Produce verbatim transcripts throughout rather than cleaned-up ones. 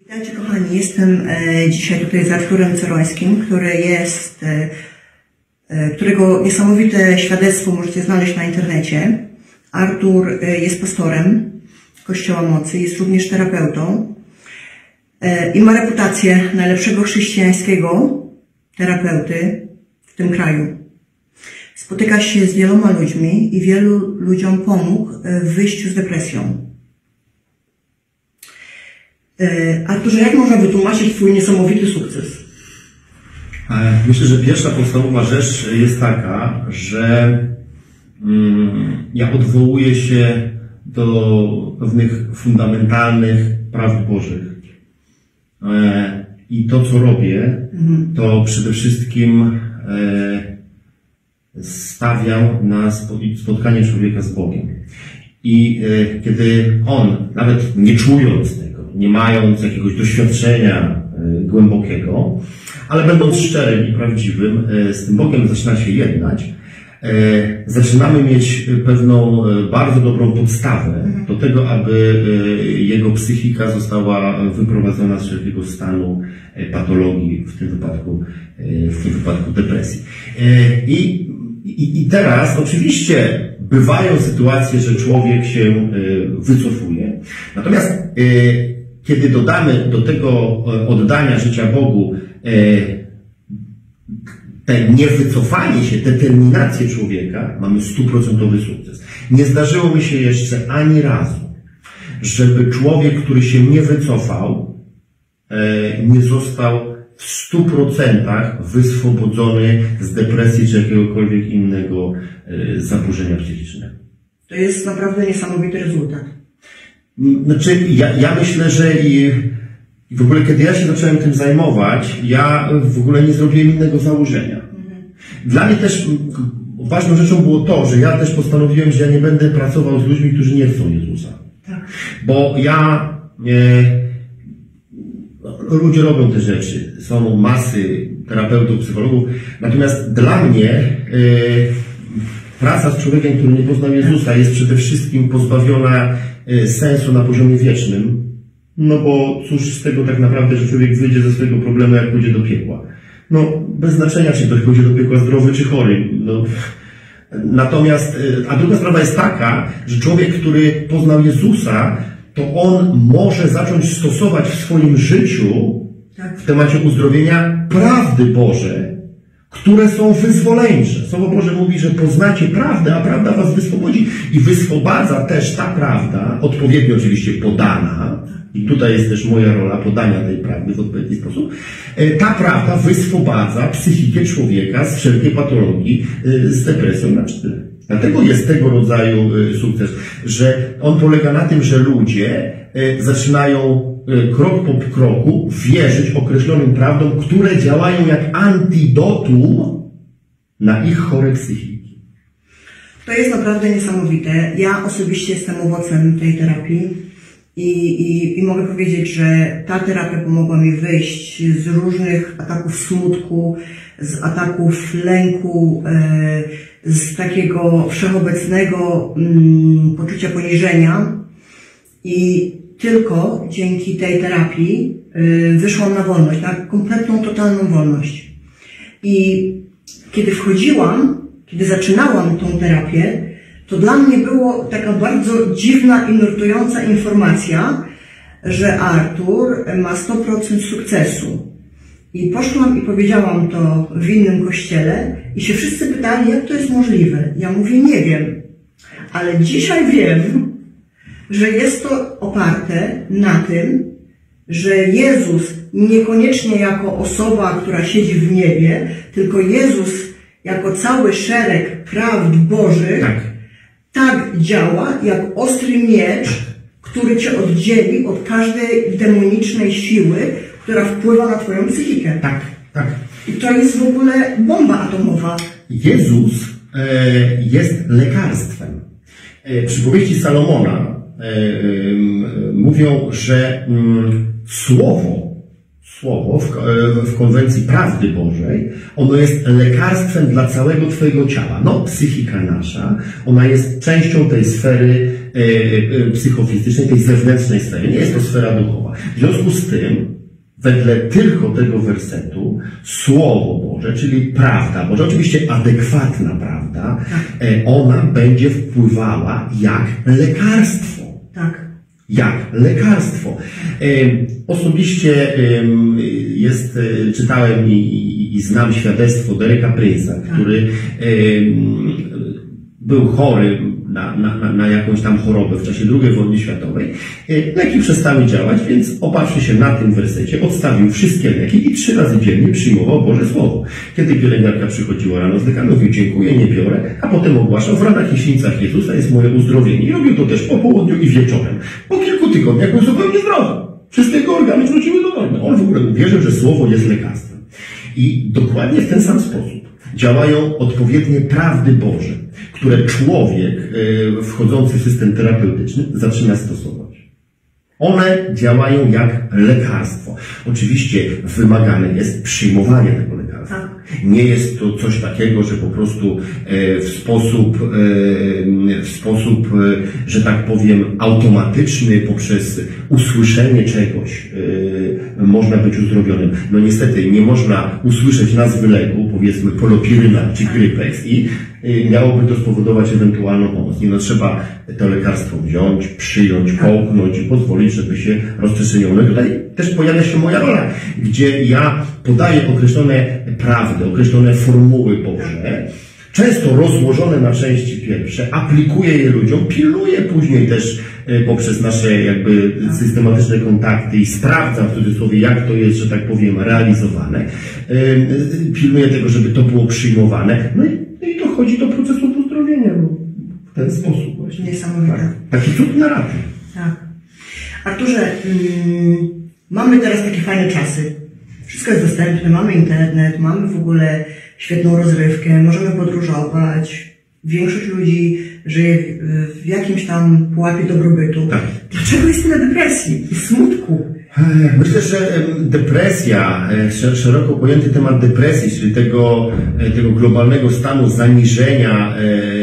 Witajcie kochani, jestem e, dzisiaj tutaj z Arturem Cerońskim, który jest, e, e, którego niesamowite świadectwo możecie znaleźć na internecie. Artur e, jest pastorem Kościoła Mocy, jest również terapeutą e, i ma reputację najlepszego chrześcijańskiego terapeuty w tym kraju. Spotyka się z wieloma ludźmi i wielu ludziom pomógł w wyjściu z depresją. Arturze, jak można wytłumaczyć Twój niesamowity sukces? Myślę, że pierwsza podstawowa rzecz jest taka, że mm, ja odwołuję się do pewnych fundamentalnych prawd Bożych. E, I to, co robię, mhm. to przede wszystkim e, stawiam na spotkanie człowieka z Bogiem. I e, kiedy on, nawet nie czując tego, nie mając jakiegoś doświadczenia y, głębokiego, ale będąc szczerym i prawdziwym, y, z tym Bogiem zaczyna się jednać, y, zaczynamy mieć pewną y, bardzo dobrą podstawę do tego, aby y, jego psychika została wyprowadzona z wszelkiego stanu y, patologii, w tym wypadku, y, w tym wypadku depresji. Y, i, i, I teraz oczywiście bywają sytuacje, że człowiek się y, wycofuje, natomiast y, kiedy dodamy do tego oddania życia Bogu te niewycofanie się, determinację człowieka, mamy stuprocentowy sukces. Nie zdarzyło mi się jeszcze ani razu, żeby człowiek, który się nie wycofał, nie został w stu procentach wyswobodzony z depresji czy jakiegokolwiek innego zaburzenia psychicznego. To jest naprawdę niesamowity rezultat. Znaczy, ja, ja myślę, że i, i w ogóle kiedy ja się zacząłem tym zajmować, ja w ogóle nie zrobiłem innego założenia. Mhm. Dla mnie też ważną rzeczą było to, że ja też postanowiłem, że ja nie będę pracował z ludźmi, którzy nie chcą Jezusa. Tak. Bo ja, e, ludzie robią te rzeczy, są masy terapeutów, psychologów, natomiast dla mnie e, praca z człowiekiem, który nie poznał Jezusa, jest przede wszystkim pozbawiona sensu na poziomie wiecznym, no bo cóż z tego tak naprawdę, że człowiek wyjdzie ze swojego problemu, jak pójdzie do piekła. No, bez znaczenia, czy ktoś pójdzie do piekła zdrowy, czy chory. No. Natomiast, a druga sprawa jest taka, że człowiek, który poznał Jezusa, to on może zacząć stosować w swoim życiu, w temacie uzdrowienia, prawdy Boże, które są wyzwoleńcze. Słowo Boże mówi, że poznacie prawdę, a prawda was wyswobodzi. I wyswobadza też ta prawda, odpowiednio oczywiście podana, i tutaj jest też moja rola podania tej prawdy w odpowiedni sposób, ta prawda wyswobadza psychikę człowieka z wszelkiej patologii, z depresją na cztery. Dlatego jest tego rodzaju sukces, że on polega na tym, że ludzie zaczynają krok po kroku wierzyć określonym prawdom, które działają jak antidotum na ich chore psychiki. To jest naprawdę niesamowite. Ja osobiście jestem owocem tej terapii i, i, i mogę powiedzieć, że ta terapia pomogła mi wyjść z różnych ataków smutku, z ataków lęku, z takiego wszechobecnego mm, poczucia poniżenia i tylko dzięki tej terapii y, wyszłam na wolność, na kompletną, totalną wolność. I kiedy wchodziłam, kiedy zaczynałam tą terapię, to dla mnie było taka bardzo dziwna i nurtująca informacja, że Artur ma sto procent sukcesu. I poszłam i powiedziałam to w innym kościele i się wszyscy pytali, jak to jest możliwe. Ja mówię, nie wiem, ale dzisiaj wiem, że jest to oparte na tym, że Jezus niekoniecznie jako osoba, która siedzi w niebie, tylko Jezus jako cały szereg prawd Bożych tak, tak działa jak ostry miecz, który cię oddzieli od każdej demonicznej siły, która wpływa na twoją psychikę. Tak, tak. I to jest w ogóle bomba atomowa. Jezus e, jest lekarstwem. E, przypowieści Salomona mówią, że słowo, słowo w, w konwencji prawdy Bożej, ono jest lekarstwem dla całego twojego ciała. No, psychika nasza, ona jest częścią tej sfery e, psychofizycznej, tej zewnętrznej sfery. Nie jest to sfera duchowa. W związku z tym, wedle tylko tego wersetu, Słowo Boże, czyli prawda Boża, oczywiście adekwatna prawda, e, ona będzie wpływała jak lekarstwo. Tak. Jak lekarstwo. E, osobiście e, jest, e, czytałem i, i, i znam świadectwo Dereka Prince'a, który e, był chory na, na, na jakąś tam chorobę w czasie drugiej wojny światowej. Leki przestały działać, więc opatrzy się na tym wersecie, odstawił wszystkie leki i trzy razy dziennie przyjmował Boże Słowo. Kiedy pielęgniarka przychodziła rano z lekarzem, mówił: dziękuję, nie biorę, a potem ogłaszał: w ranach i sińcach Jezusa jest moje uzdrowienie. I robił to też po południu i wieczorem. Po kilku tygodniach był zupełnie zdrowy. Wszystkie jego organy wróciły do normy. On w ogóle uwierzył, że Słowo jest lekarstwem. I dokładnie w ten sam sposób działają odpowiednie prawdy Boże, które człowiek wchodzący w system terapeutyczny zaczyna stosować. One działają jak lekarstwo. Oczywiście wymagane jest przyjmowanie tego lekarstwa. Nie jest to coś takiego, że po prostu w sposób, w sposób, że tak powiem, automatyczny poprzez usłyszenie czegoś można być uzdrowionym. No niestety nie można usłyszeć nazwy leku, powiedzmy polopiryna czy Grypex, i miałoby to spowodować ewentualną pomoc. Nie, no trzeba to lekarstwo wziąć, przyjąć, połknąć i pozwolić, żeby się rozprzestrzeniło. No tutaj też pojawia się moja rola, gdzie ja podaję określone prawdy, określone formuły Boże, często rozłożone na części pierwsze, aplikuję je ludziom, pilnuję później też poprzez nasze jakby systematyczne kontakty i sprawdzam w cudzysłowie, jak to jest, że tak powiem, realizowane. Pilnuję tego, żeby to było przyjmowane. No i, i dochodzi do procesu uzdrowienia w ten sposób właśnie. Niesamowite. Tak. Taki cud na radę. Tak. Arturze, mm, mamy teraz takie fajne czasy. Wszystko jest dostępne, mamy internet, mamy w ogóle świetną rozrywkę, możemy podróżować. Większość ludzi żyje w jakimś tam pułapie dobrobytu. Tak. Dlaczego jest tyle depresji i smutku? Myślę, że depresja, szeroko pojęty temat depresji, czyli tego, tego globalnego stanu zaniżenia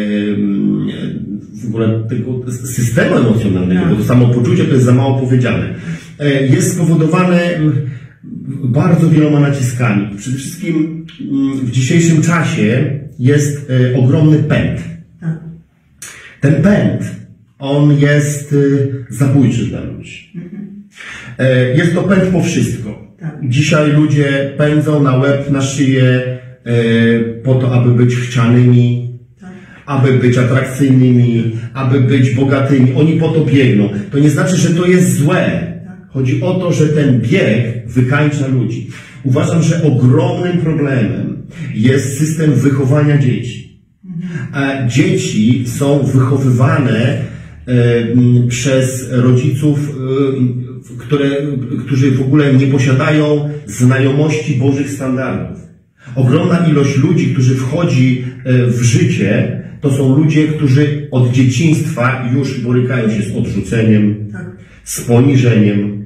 w ogóle tego systemu emocjonalnego, tak, bo to samopoczucie to jest za mało powiedziane, jest spowodowane bardzo wieloma naciskami. Przede wszystkim w dzisiejszym czasie jest ogromny pęd. Tak. Ten pęd, on jest zabójczy dla ludzi. Mhm. Jest to pęd po wszystko. Tak. Dzisiaj ludzie pędzą na łeb, na szyję po to, aby być chcianymi, tak, aby być atrakcyjnymi, aby być bogatymi. Oni po to biegną. To nie znaczy, że to jest złe. Chodzi o to, że ten bieg wykańcza ludzi. Uważam, że ogromnym problemem jest system wychowania dzieci. A dzieci są wychowywane przez rodziców, które, którzy w ogóle nie posiadają znajomości Bożych standardów. Ogromna ilość ludzi, którzy wchodzi w życie, to są ludzie, którzy od dzieciństwa już borykają się z odrzuceniem, z poniżeniem.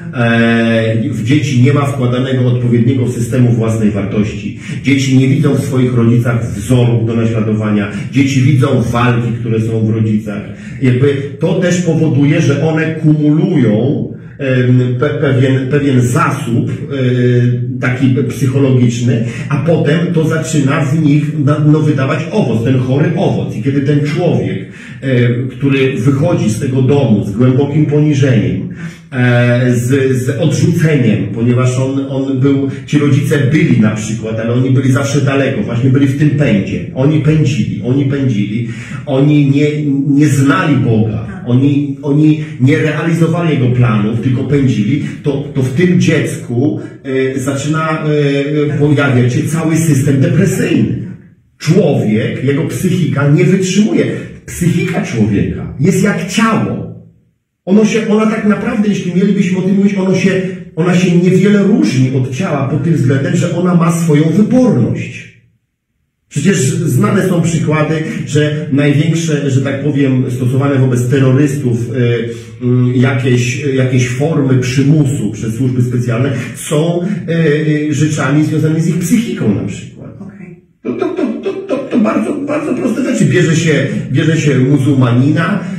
W dzieci nie ma wkładanego odpowiedniego systemu własnej wartości. Dzieci nie widzą w swoich rodzicach wzorów do naśladowania. Dzieci widzą walki, które są w rodzicach. Jakby to też powoduje, że one kumulują Pe pewien, pewien zasób taki psychologiczny, a potem to zaczyna w nich no, wydawać owoc, ten chory owoc. I kiedy ten człowiek, który wychodzi z tego domu z głębokim poniżeniem, z, z odrzuceniem, ponieważ on, on był, ci rodzice byli na przykład, ale oni byli zawsze daleko, właśnie byli w tym pędzie. Oni pędzili, oni pędzili, oni nie, nie znali Boga, oni, oni nie realizowali Jego planów, tylko pędzili, to, to w tym dziecku y, zaczyna y, pojawiać się cały system depresyjny. Człowiek, jego psychika nie wytrzymuje. Psychika człowieka jest jak ciało. Ono się, ona tak naprawdę, jeśli mielibyśmy o tym mówić, ono się, ona się niewiele różni od ciała pod tym względem, że ona ma swoją wyporność. Przecież znane są przykłady, że największe, że tak powiem, stosowane wobec terrorystów y, y, jakieś, jakieś formy przymusu przez służby specjalne są y, y, rzeczami związanymi z ich psychiką na przykład. Okay. To, to, to, to, to, to bardzo, bardzo proste rzeczy. Bierze się, bierze się muzułmanina,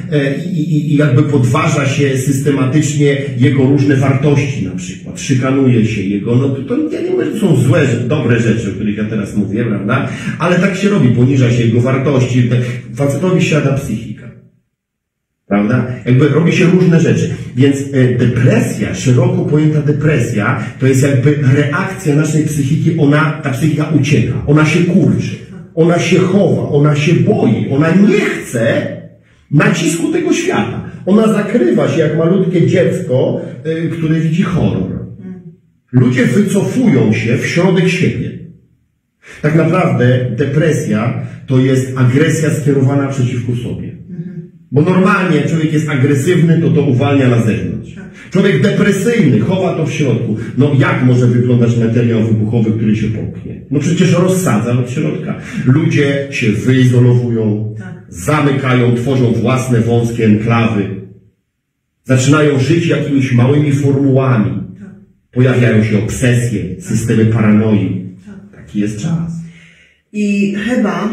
i, i, i jakby podważa się systematycznie jego różne wartości na przykład, szykanuje się jego, no to, to ja nie mówię, że to są złe, dobre rzeczy, o których ja teraz mówię, prawda? Ale tak się robi, poniża się jego wartości, facetowi siada psychika. Prawda? Jakby robi się różne rzeczy. Więc e, depresja, szeroko pojęta depresja, to jest jakby reakcja naszej psychiki, ona, ta psychika ucieka, ona się kurczy, ona się chowa, ona się boi, ona nie chce nacisku tego świata. Ona zakrywa się jak malutkie dziecko, e, które widzi horror. Ludzie wycofują się w środek siebie. Tak naprawdę depresja to jest agresja skierowana przeciwko sobie. Bo normalnie jak człowiek jest agresywny, to to uwalnia na zewnątrz. Człowiek depresyjny chowa to w środku. No jak może wyglądać materiał wybuchowy, który się popchnie? No przecież rozsadza od środka. Ludzie się wyizolowują, zamykają, tworzą własne wąskie enklawy. Zaczynają żyć jakimiś małymi formułami. Pojawiają się obsesje, systemy paranoi. Taki jest czas. I chyba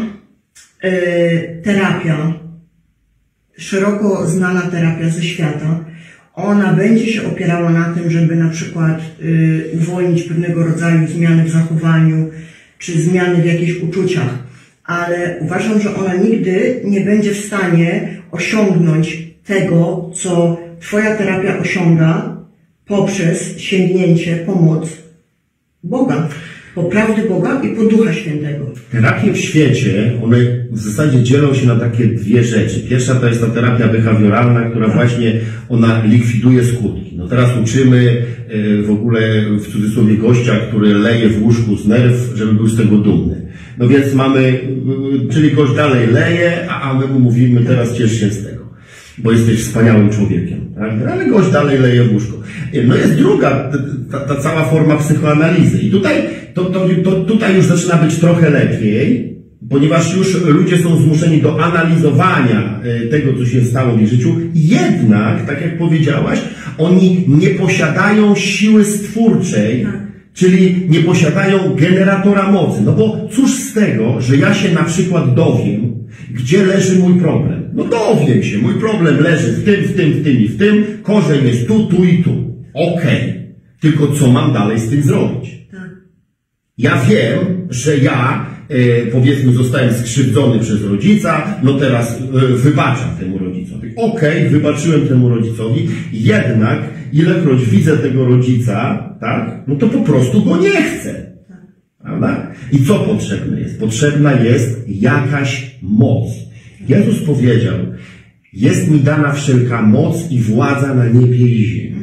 y, terapia, szeroko znana terapia ze świata, ona będzie się opierała na tym, żeby na przykład y, uwolnić pewnego rodzaju zmiany w zachowaniu, czy zmiany w jakichś uczuciach, ale uważam, że ona nigdy nie będzie w stanie osiągnąć tego, co Twoja terapia osiąga poprzez sięgnięcie, pomoc Boga. Po prawdy Boga i po Ducha Świętego. Terapie w świecie, one w zasadzie dzielą się na takie dwie rzeczy. Pierwsza to jest ta terapia behawioralna, która tak. właśnie ona likwiduje skutki. No teraz uczymy w ogóle w cudzysłowie gościa, który leje w łóżku z nerw, żeby był z tego dumny. No więc mamy, czyli gość dalej leje, a my mu mówimy teraz ciesz się z tego, bo jesteś wspaniałym człowiekiem. Tak? Ale gość dalej leje w łóżku. No jest druga, ta, ta cała forma psychoanalizy. I tutaj, to, to, to, tutaj już zaczyna być trochę lepiej, ponieważ już ludzie są zmuszeni do analizowania tego, co się stało w ich życiu. Jednak, tak jak powiedziałaś, oni nie posiadają siły stwórczej, czyli nie posiadają generatora mocy. No bo cóż z tego, że ja się na przykład dowiem, gdzie leży mój problem. No dowiem się, mój problem leży w tym, w tym, w tym i w tym, korzeń jest tu, tu i tu. Okej. Okay. Tylko co mam dalej z tym zrobić? Tak. Ja wiem, że ja, e, powiedzmy, zostałem skrzywdzony przez rodzica, no teraz e, wybaczam temu rodzicowi. Okej, okay, wybaczyłem temu rodzicowi, jednak ilekroć widzę tego rodzica, tak, no to po prostu go nie chcę. Prawda? I co potrzebne jest? Potrzebna jest jakaś moc. Jezus powiedział, jest mi dana wszelka moc i władza na niebie i ziemi.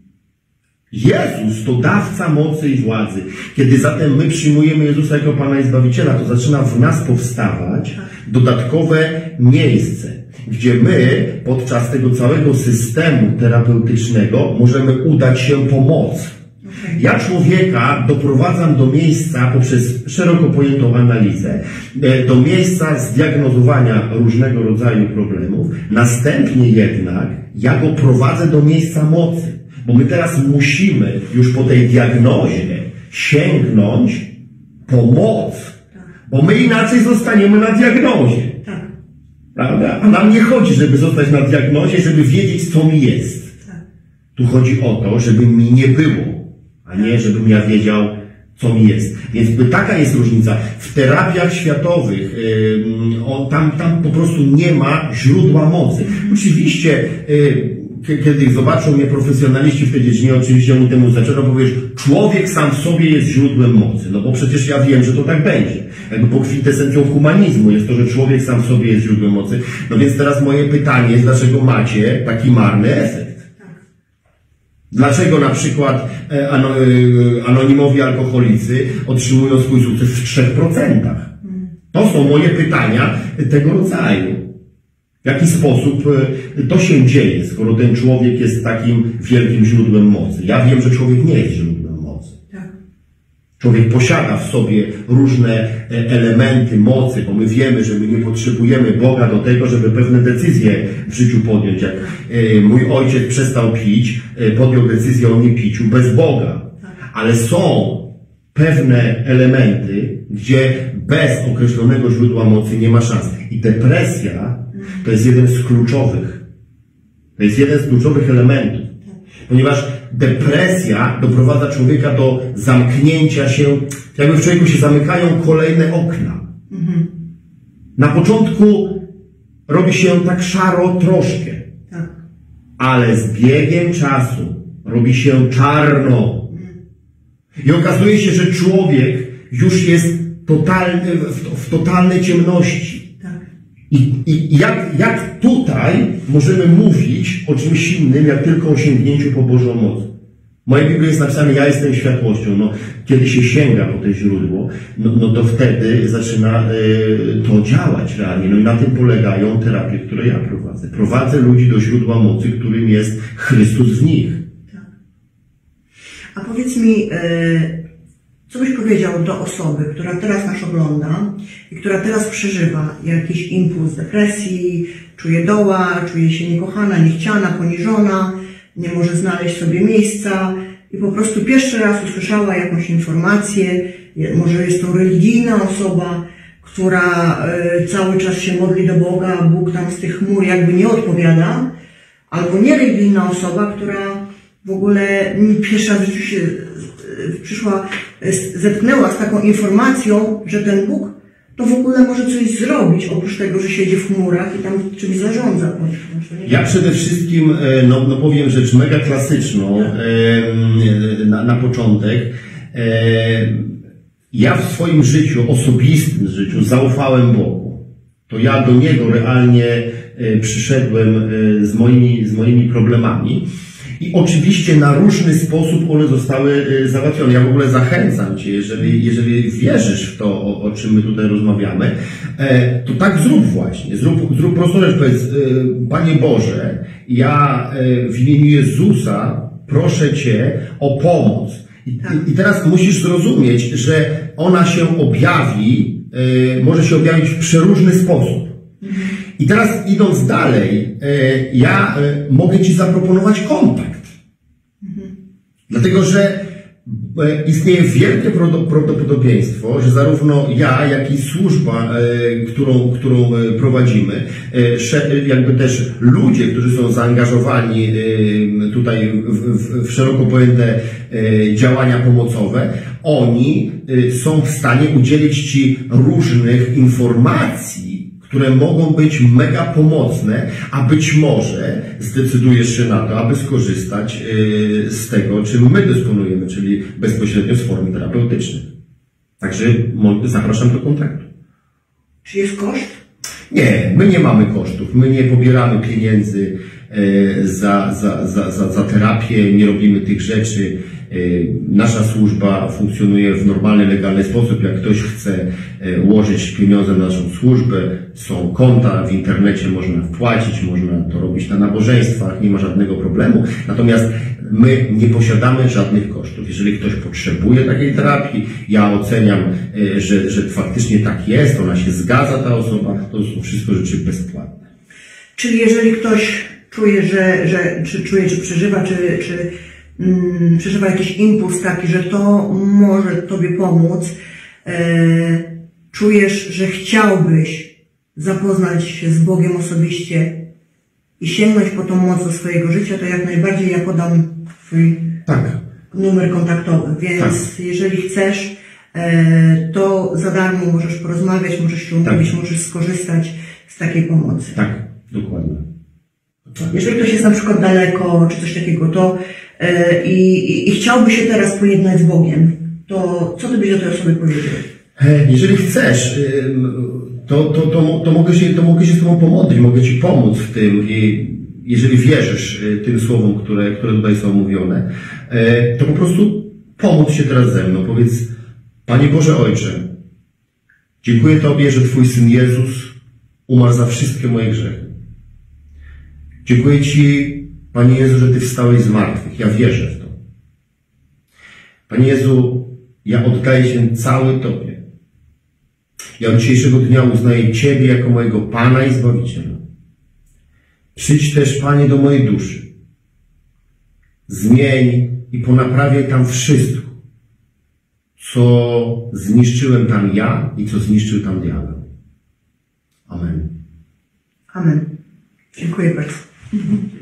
Jezus to dawca mocy i władzy. Kiedy zatem my przyjmujemy Jezusa jako Pana i Zbawiciela, to zaczyna w nas powstawać dodatkowe miejsce, gdzie my podczas tego całego systemu terapeutycznego możemy udać się po moc. Ja człowieka doprowadzam do miejsca poprzez szeroko pojętą analizę, do miejsca zdiagnozowania różnego rodzaju problemów. Następnie jednak ja go prowadzę do miejsca mocy, bo my teraz musimy już po tej diagnozie sięgnąć po moc, bo my inaczej zostaniemy na diagnozie. Prawda? A nam nie chodzi, żeby zostać na diagnozie, żeby wiedzieć, co mi jest. Tu chodzi o to, żeby mi nie było, a nie żebym ja wiedział, co mi jest. Więc taka jest różnica. W terapiach światowych yy, o, tam, tam po prostu nie ma źródła mocy. Oczywiście, yy, kiedy zobaczą mnie profesjonaliści w tej dziedzinie, oczywiście oni temu zaczęto powiedzieć, człowiek sam w sobie jest źródłem mocy. No bo przecież ja wiem, że to tak będzie. Jakby po kwintesencją humanizmu jest to, że człowiek sam w sobie jest źródłem mocy. No więc teraz moje pytanie jest, dlaczego macie taki marny efekt? Dlaczego na przykład anonimowi alkoholicy otrzymują swój sukces w trzech procentach? To są moje pytania tego rodzaju. W jaki sposób to się dzieje, skoro ten człowiek jest takim wielkim źródłem mocy? Ja wiem, że człowiek nie jest źródłem mocy. Człowiek posiada w sobie różne elementy mocy, bo my wiemy, że my nie potrzebujemy Boga do tego, żeby pewne decyzje w życiu podjąć. Jak mój ojciec przestał pić, podjął decyzję o niepiciu bez Boga. Ale są pewne elementy, gdzie bez określonego źródła mocy nie ma szans. I depresja to jest jeden z kluczowych To jest jeden z kluczowych elementów. Ponieważ depresja doprowadza człowieka do zamknięcia się, jakby w człowieku się zamykają kolejne okna. Mhm. Na początku robi się tak szaro troszkę, tak. Ale z biegiem czasu robi się czarno. I okazuje się, że człowiek już jest totalny, w, w totalnej ciemności. Tak. I, i jak, jak tutaj możemy mówić o czymś innym, jak tylko o sięgnięciu po Bożą moc? W mojej Biblii jest napisane, ja jestem światłością. No, kiedy się sięga po to źródło, no, no to wtedy zaczyna y, to działać realnie. No i na tym polegają terapie, które ja prowadzę. Prowadzę ludzi do źródła mocy, którym jest Chrystus w nich. Tak. A powiedz mi, y, co byś powiedział do osoby, która teraz nas ogląda i która teraz przeżywa jakiś impuls depresji, czuje doła, czuje się niekochana, niechciana, poniżona, nie może znaleźć sobie miejsca i po prostu pierwszy raz usłyszała jakąś informację, może jest to religijna osoba, która y, cały czas się modli do Boga, a Bóg tam z tych chmur jakby nie odpowiada, albo niereligijna osoba, która w ogóle pierwszy raz w życiu się y, przyszła, y, zetknęła z taką informacją, że ten Bóg to w ogóle może coś zrobić, oprócz tego, że siedzi w chmurach i tam czymś zarządza. Ja przede wszystkim no, no powiem rzecz mega klasyczną e, na, na początek. E, ja w swoim życiu, osobistym życiu, zaufałem Bogu. To ja do Niego realnie e, przyszedłem e, z moimi, z moimi problemami. I oczywiście na różny sposób one zostały załatwione. Ja w ogóle zachęcam Cię, jeżeli, jeżeli wierzysz w to, o, o czym my tutaj rozmawiamy, to tak zrób właśnie. Zrób, zrób prostą rzecz. Powiedz, Panie Boże, ja w imieniu Jezusa proszę Cię o pomoc. I, i teraz musisz zrozumieć, że ona się objawi, może się objawić w przeróżny sposób. I teraz idąc dalej, ja mogę Ci zaproponować kontakt. Mhm. Dlatego, że istnieje wielkie prawdopodobieństwo, że zarówno ja, jak i służba, którą, którą prowadzimy, jakby też ludzie, którzy są zaangażowani tutaj w, w, w szeroko pojęte działania pomocowe, oni są w stanie udzielić Ci różnych informacji, które mogą być mega pomocne, a być może zdecydujesz się na to, aby skorzystać z tego, czym my dysponujemy, czyli bezpośrednio z formy terapeutycznych. Także zapraszam do kontaktu. Czy jest koszt? Nie, my nie mamy kosztów. My nie pobieramy pieniędzy za, za, za, za, za terapię, nie robimy tych rzeczy. Nasza służba funkcjonuje w normalny, legalny sposób. Jak ktoś chce ułożyć pieniądze na naszą służbę, są konta, w internecie można wpłacić, można to robić na nabożeństwach, nie ma żadnego problemu. Natomiast my nie posiadamy żadnych kosztów. Jeżeli ktoś potrzebuje takiej terapii, ja oceniam, że, że faktycznie tak jest, ona się zgadza, ta osoba, to są wszystko rzeczy bezpłatne. Czyli jeżeli ktoś czuje, że, że czy czuje, czy przeżywa, czy, czy mm, przeżywa jakiś impuls taki, że to może Tobie pomóc, e, czujesz, że chciałbyś zapoznać się z Bogiem osobiście i sięgnąć po tą moc do swojego życia, to jak najbardziej ja podam Twój tak. numer kontaktowy. Więc tak. Jeżeli chcesz, e, to za darmo możesz porozmawiać, możesz się umówić, tak. możesz skorzystać z takiej pomocy. Tak, dokładnie. Jeżeli ktoś jest na przykład daleko, czy coś takiego, to e, i, i chciałby się teraz pojednać z Bogiem, to co Ty byś do tej osoby powiedział? Jeżeli chcesz, to, to, to, to, mogę się, to mogę się z Tobą pomodlić, mogę Ci pomóc w tym i jeżeli wierzysz tym słowom, które, które tutaj są mówione, to po prostu pomóc się teraz ze mną. Powiedz, Panie Boże Ojcze, dziękuję Tobie, że Twój Syn Jezus umarł za wszystkie moje grzechy. Dziękuję Ci, Panie Jezu, że Ty wstałeś z martwych. Ja wierzę w to. Panie Jezu, ja oddaję się cały Tobie. Ja od dzisiejszego dnia uznaję Ciebie jako mojego Pana i Zbawiciela. Przyjdź też, Panie, do mojej duszy. Zmień i ponaprawiaj tam wszystko, co zniszczyłem tam ja i co zniszczył tam diabeł. Amen. Amen. Dziękuję bardzo.